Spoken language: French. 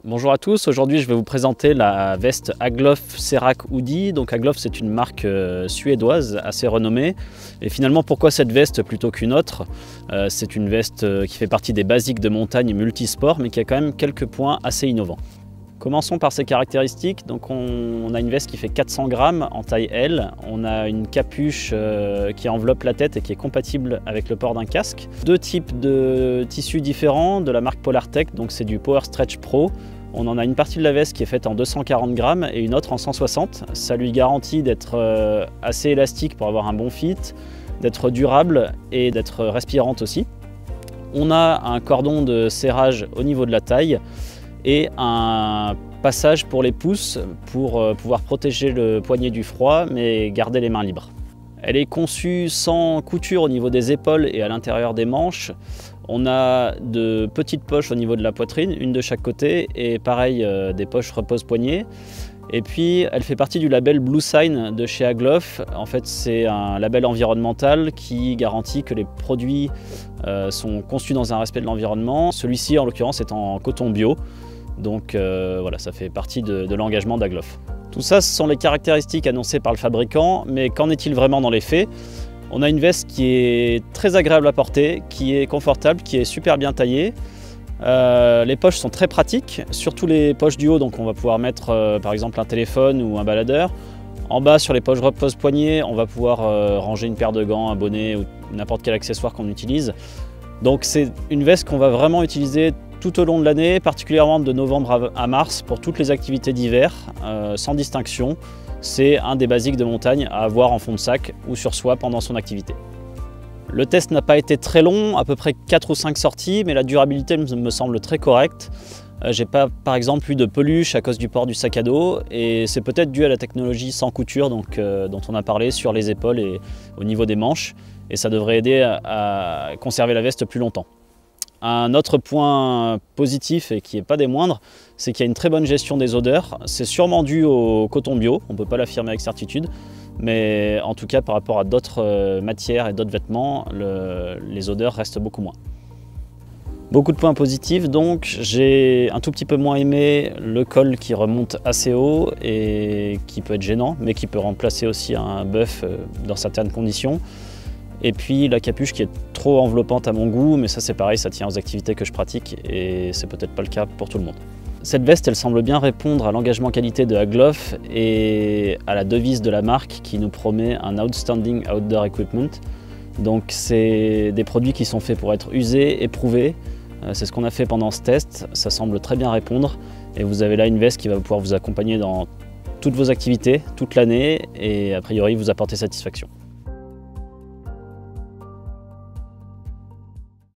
Bonjour à tous, aujourd'hui je vais vous présenter la veste Agloff Cerak Hoodie. Donc Agloff, c'est une marque suédoise assez renommée. Et finalement, pourquoi cette veste plutôt qu'une autre? C'est une veste qui fait partie des basiques de montagne multisport, mais qui a quand même quelques points assez innovants. Commençons par ses caractéristiques. Donc on a une veste qui fait 400 grammes en taille L. On a une capuche qui enveloppe la tête et qui est compatible avec le port d'un casque. Deux types de tissus différents de la marque Polartec. Donc c'est du Power Stretch Pro. On en a une partie de la veste qui est faite en 240 grammes et une autre en 160. Ça lui garantit d'être assez élastique pour avoir un bon fit, d'être durable et d'être respirante aussi. On a un cordon de serrage au niveau de la taille et un passage pour les pouces pour pouvoir protéger le poignet du froid mais garder les mains libres. Elle est conçue sans couture au niveau des épaules et à l'intérieur des manches. On a de petites poches au niveau de la poitrine, une de chaque côté, et pareil des poches repose-poignet. Et puis elle fait partie du label Blue Sign de chez Agloff. En fait, c'est un label environnemental qui garantit que les produits sont conçus dans un respect de l'environnement. Celui-ci en l'occurrence est en coton bio. Donc voilà, ça fait partie de l'engagement d'Agloff. Tout ça, ce sont les caractéristiques annoncées par le fabricant, mais qu'en est-il vraiment dans les faits? On a une veste qui est très agréable à porter, qui est confortable, qui est super bien taillée. Les poches sont très pratiques, surtout les poches du haut, donc on va pouvoir mettre par exemple un téléphone ou un baladeur. En bas, sur les poches repose-poignet, on va pouvoir ranger une paire de gants, un bonnet ou n'importe quel accessoire qu'on utilise. Donc c'est une veste qu'on va vraiment utiliser tout au long de l'année, particulièrement de novembre à mars pour toutes les activités d'hiver, sans distinction. C'est un des basiques de montagne à avoir en fond de sac ou sur soi pendant son activité. Le test n'a pas été très long, à peu près 4 ou 5 sorties, mais la durabilité me semble très correcte. J'ai pas par exemple eu de peluche à cause du port du sac à dos, et c'est peut-être dû à la technologie sans couture dont on a parlé sur les épaules et au niveau des manches, et ça devrait aider à conserver la veste plus longtemps. Un autre point positif, et qui n'est pas des moindres, c'est qu'il y a une très bonne gestion des odeurs. C'est sûrement dû au coton bio, on ne peut pas l'affirmer avec certitude, mais en tout cas par rapport à d'autres matières et d'autres vêtements, les odeurs restent beaucoup moins. Beaucoup de points positifs donc, j'ai un tout petit peu moins aimé le col qui remonte assez haut et qui peut être gênant, mais qui peut remplacer aussi un buff dans certaines conditions. Et puis la capuche qui est trop enveloppante à mon goût, mais ça c'est pareil, ça tient aux activités que je pratique et c'est peut-être pas le cas pour tout le monde. Cette veste, elle semble bien répondre à l'engagement qualité de Agloff et à la devise de la marque qui nous promet un Outstanding Outdoor Equipment. Donc c'est des produits qui sont faits pour être usés, éprouvés. C'est ce qu'on a fait pendant ce test, ça semble très bien répondre et vous avez là une veste qui va pouvoir vous accompagner dans toutes vos activités, toute l'année et a priori vous apporter satisfaction.